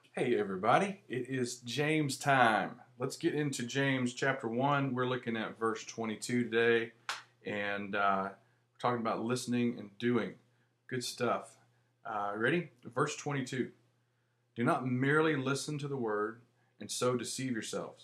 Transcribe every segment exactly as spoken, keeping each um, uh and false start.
Hey everybody, it is James time. Let's get into James chapter one. We're looking at verse twenty-two today, and uh, we're talking about listening and doing. Good stuff. Uh, ready? Verse twenty-two. Do not merely listen to the word and so deceive yourselves.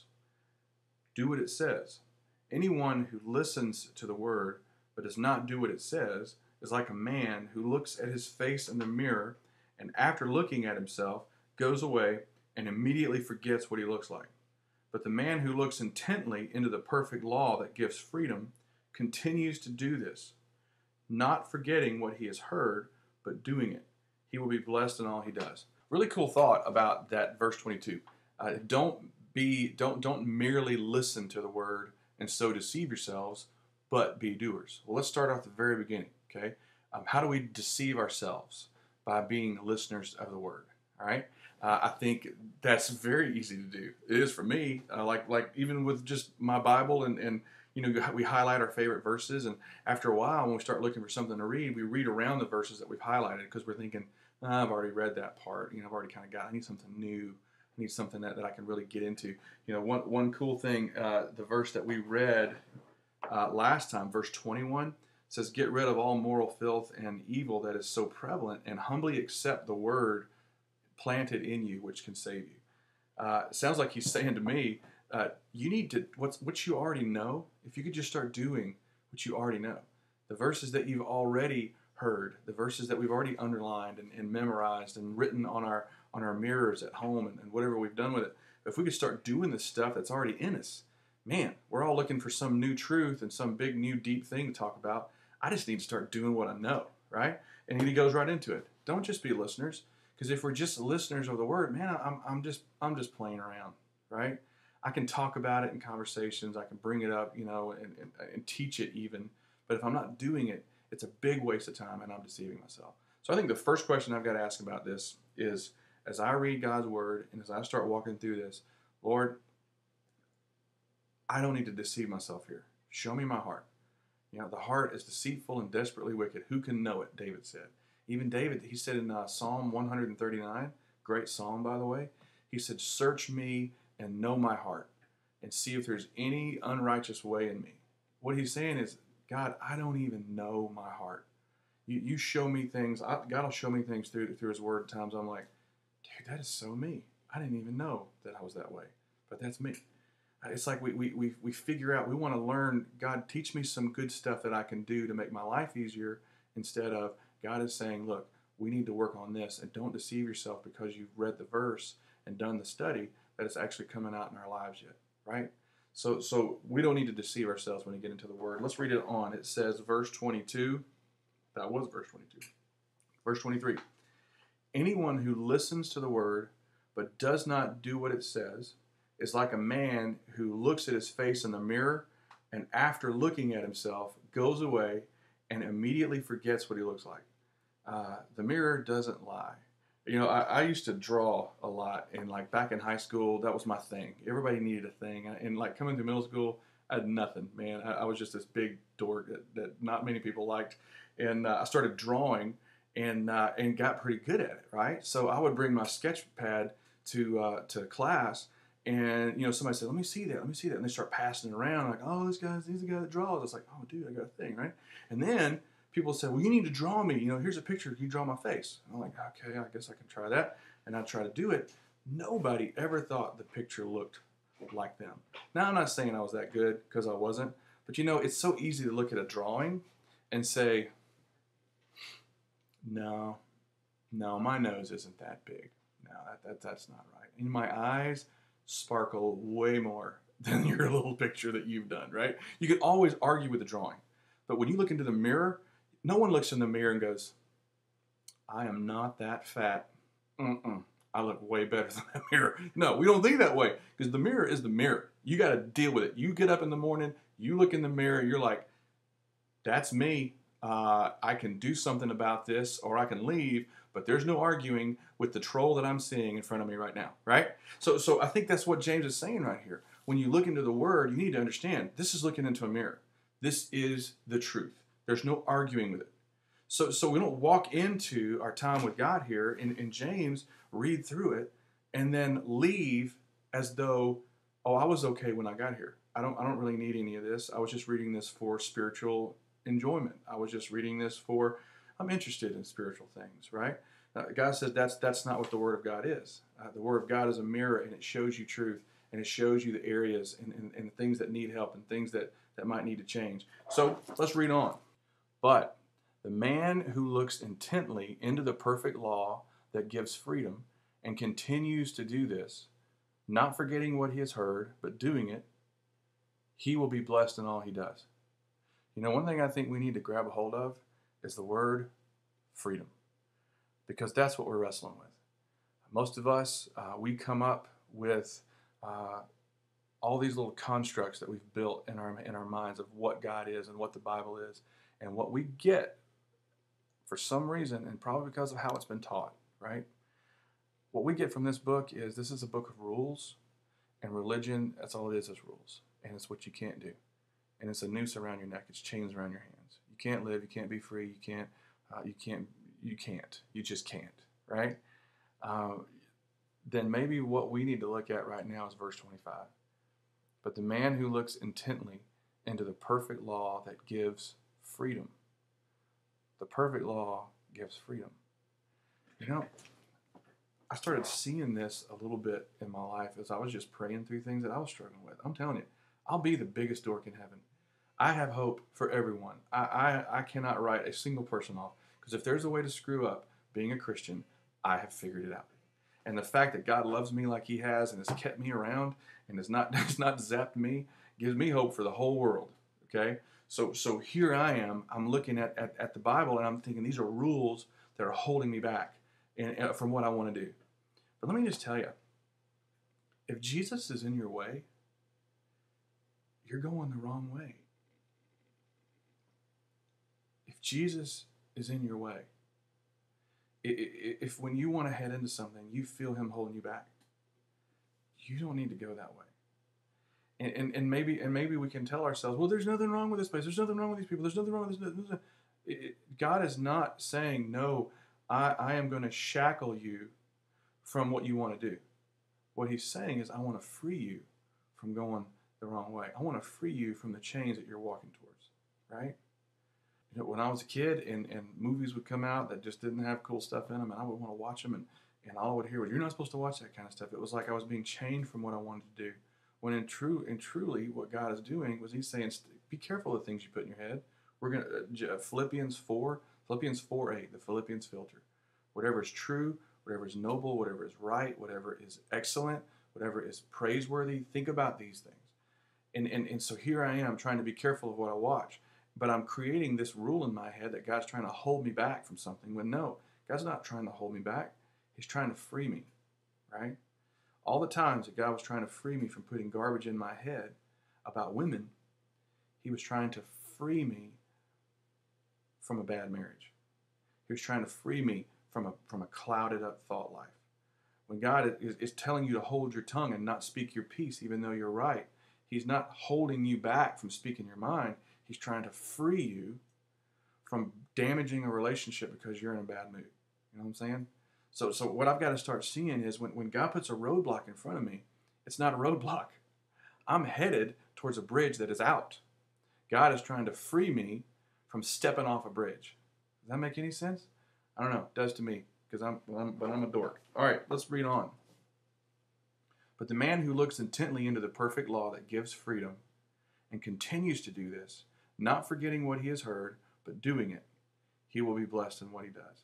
Do what it says. Anyone who listens to the word but does not do what it says is like a man who looks at his face in the mirror and after looking at himself goes away and immediately forgets what he looks like. But the man who looks intently into the perfect law that gives freedom continues to do this, not forgetting what he has heard, but doing it. He will be blessed in all he does. Really cool thought about that verse twenty-two. Uh, don't be don't don't merely listen to the word and so deceive yourselves, but be doers. Well, let's start off at the very beginning. Okay, um, how do we deceive ourselves? By being listeners of the word. All right. Uh, I think that's very easy to do. It is for me. Uh, like like even with just my Bible and and you know we highlight our favorite verses, and after a while when we start looking for something to read, we read around the verses that we've highlighted because we're thinking, oh, I've already read that part. You know, I've already kind of got. I need something new. I need something that, that I can really get into. You know, one one cool thing, uh, the verse that we read uh, last time, verse twenty-one, says, "Get rid of all moral filth and evil that is so prevalent, and humbly accept the word planted in you, which can save you." Uh, sounds like he's saying to me, uh, you need to, what's, what you already know, if you could just start doing what you already know. The verses that you've already heard, the verses that we've already underlined and, and memorized and written on our on our mirrors at home and, and whatever we've done with it. If we could start doing the stuff that's already in us, man, we're all looking for some new truth and some big, new, deep thing to talk about. I just need to start doing what I know, right? And he goes right into it. Don't just be listeners. Because if we're just listeners of the word, man, I'm, I'm just I'm just playing around, right? I can talk about it in conversations. I can bring it up, you know, and, and, and teach it even. But if I'm not doing it, it's a big waste of time, and I'm deceiving myself. So I think the first question I've got to ask about this is, as I read God's word and as I start walking through this, Lord, I don't need to deceive myself here. Show me my heart. You know, the heart is deceitful and desperately wicked. Who can know it? David said. Even David, he said in uh, Psalm one thirty-nine, great psalm, by the way, he said, "Search me and know my heart and see if there's any unrighteous way in me." What he's saying is, God, I don't even know my heart. You, you show me things. I, God will show me things through, through his word at times. I'm like, dude, that is so me. I didn't even know that I was that way. But that's me. It's like we, we, we, we figure out, we want to learn, God, teach me some good stuff that I can do to make my life easier, instead of God is saying, look, we need to work on this, and don't deceive yourself because you've read the verse and done the study that it's actually coming out in our lives yet, right? So so we don't need to deceive ourselves when we get into the word. Let's read it on. It says, verse twenty-two, that was verse twenty-two. Verse twenty-three, anyone who listens to the word but does not do what it says is like a man who looks at his face in the mirror and after looking at himself goes away and immediately forgets what he looks like. Uh, the mirror doesn't lie. You know, I, I used to draw a lot, and like back in high school, that was my thing. Everybody needed a thing, and like coming through middle school, I had nothing, man. I, I was just this big dork that, that not many people liked, and uh, I started drawing and uh, and got pretty good at it, right? So I would bring my sketch pad to uh, to class, and you know, somebody said, "Let me see that, let me see that," and they start passing it around, like, "Oh, this guy's he's the guy that draws." It's like, "Oh, dude, I got a thing, right?" And then people said, "Well, you need to draw me. You know, here's a picture. Can you draw my face?" And I'm like, "Okay, I guess I can try that." And I try to do it. Nobody ever thought the picture looked like them. Now, I'm not saying I was that good, because I wasn't. But you know, it's so easy to look at a drawing and say, "No, no, my nose isn't that big. No, that, that that's not right. And my eyes sparkle way more than your little picture that you've done," right? You can always argue with the drawing. But when you look into the mirror, no one looks in the mirror and goes, "I am not that fat. Mm-mm. I look way better than that mirror." No, we don't think that way, because the mirror is the mirror. You got to deal with it. You get up in the morning, you look in the mirror, you're like, "That's me. Uh, I can do something about this, or I can leave." But there's no arguing with the troll that I'm seeing in front of me right now, right? So, so I think that's what James is saying right here. When you look into the Word, you need to understand this is looking into a mirror. This is the truth. There's no arguing with it. So, so we don't walk into our time with God here in, in James, read through it, and then leave as though, oh, I was okay when I got here. I don't I don't really need any of this. I was just reading this for spiritual enjoyment. I was just reading this for, I'm interested in spiritual things, right? Uh, God says that's that's not what the Word of God is. Uh, the Word of God is a mirror, and it shows you truth, and it shows you the areas and, and, and things that need help and things that, that might need to change. So let's read on. But the man who looks intently into the perfect law that gives freedom and continues to do this, not forgetting what he has heard, but doing it, he will be blessed in all he does. You know, one thing I think we need to grab a hold of is the word freedom, because that's what we're wrestling with. Most of us, uh, we come up with uh, all these little constructs that we've built in our in our minds of what God is and what the Bible is, and what we get for some reason, and probably because of how it's been taught, right? What we get from this book is this is a book of rules, and religion, that's all it is, is rules, and it's what you can't do, and it's a noose around your neck, it's chains around your hands. You can't live, you can't be free, you can't, uh, you can't, you can't, you just can't, right? Uh, then maybe what we need to look at right now is verse twenty-five. But the man who looks intently into the perfect law that gives freedom. The perfect law gives freedom. You know, I started seeing this a little bit in my life as I was just praying through things that I was struggling with. I'm telling you, I'll be the biggest dork in heaven. I have hope for everyone. I, I, I cannot write a single person off, because if there's a way to screw up being a Christian, I have figured it out. And the fact that God loves me like he has and has kept me around and has not, has not zapped me gives me hope for the whole world, okay? So so here I am, I'm looking at, at, at the Bible, and I'm thinking these are rules that are holding me back and, and from what I want to do. But let me just tell you, if Jesus is in your way, you're going the wrong way. If Jesus is in your way, if when you want to head into something, you feel him holding you back, you don't need to go that way. And, and, and maybe and maybe we can tell ourselves, well, there's nothing wrong with this place. There's nothing wrong with these people. There's nothing wrong with this. this, this. It, God is not saying, no, I, I am going to shackle you from what you want to do. What he's saying is, I want to free you from going the wrong way. I want to free you from the chains that you're walking towards, right? You know, when I was a kid and, and movies would come out that just didn't have cool stuff in them, and I would want to watch them, and, and all I would hear was, you're not supposed to watch that kind of stuff. It was like I was being chained from what I wanted to do. When in true and truly what God is doing was he's saying, be careful of the things you put in your head. We're going to, uh, Philippians four, Philippians four eight, the Philippians filter. Whatever is true, whatever is noble, whatever is right, whatever is excellent, whatever is praiseworthy, think about these things. And, and, and so here I am trying to be careful of what I watch. But I'm creating this rule in my head that God's trying to hold me back from something, when no, God's not trying to hold me back. He's trying to free me, right? All the times that God was trying to free me from putting garbage in my head about women, he was trying to free me from a bad marriage. He was trying to free me from a, from a clouded up thought life. When God is, is telling you to hold your tongue and not speak your peace, even though you're right, he's not holding you back from speaking your mind. He's trying to free you from damaging a relationship because you're in a bad mood. You know what I'm saying? So so what I've got to start seeing is when, when God puts a roadblock in front of me, it's not a roadblock. I'm headed towards a bridge that is out. God is trying to free me from stepping off a bridge. Does that make any sense? I don't know. It does to me, because I'm, I'm but I'm a dork. All right, let's read on. But the man who looks intently into the perfect law that gives freedom and continues to do this, not forgetting what he has heard, but doing it, he will be blessed in what he does.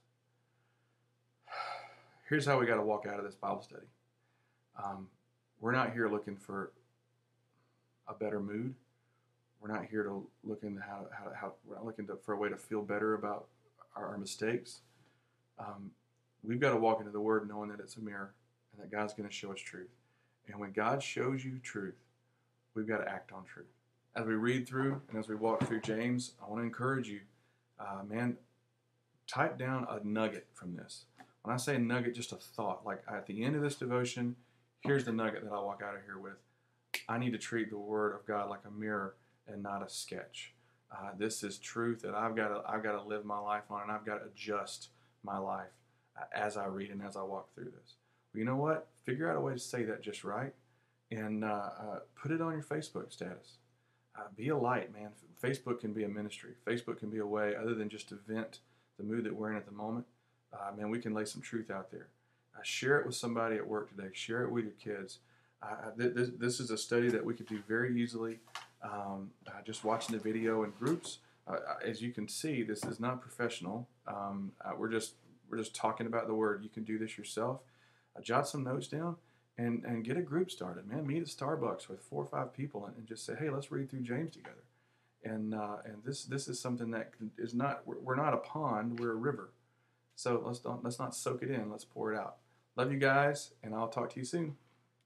Here's how we got to walk out of this Bible study. Um, we're not here looking for a better mood. We're not here to look into how, how, how we're not looking to, for a way to feel better about our, our mistakes. Um, we've got to walk into the Word knowing that it's a mirror and that God's going to show us truth. And when God shows you truth, we've got to act on truth. As we read through and as we walk through James, I want to encourage you, uh, man, type down a nugget from this. When I say nugget, just a thought. Like at the end of this devotion, here's the nugget that I walk out of here with. I need to treat the Word of God like a mirror and not a sketch. Uh, this is truth that I've got to I've got to live my life on, and I've got to adjust my life uh, as I read and as I walk through this. Well, you know what? Figure out a way to say that just right, and uh, uh, put it on your Facebook status. Uh, be a light, man. Facebook can be a ministry. Facebook can be a way, other than just to vent the mood that we're in at the moment. Uh, man, we can lay some truth out there. Uh, share it with somebody at work today. Share it with your kids. Uh, th- this, this is a study that we could do very easily, um, uh, just watching the video in groups. Uh, as you can see, this is not professional. Um, uh, we're just we're just talking about the word. You can do this yourself. Uh, jot some notes down and and get a group started. Man, meet at Starbucks with four or five people and, and just say, hey, let's read through James together. And uh, and this this is something that is not we're, we're not a pond. We're a river. So let's don't let's not soak it in. Let's pour it out. Love you guys, and I'll talk to you soon.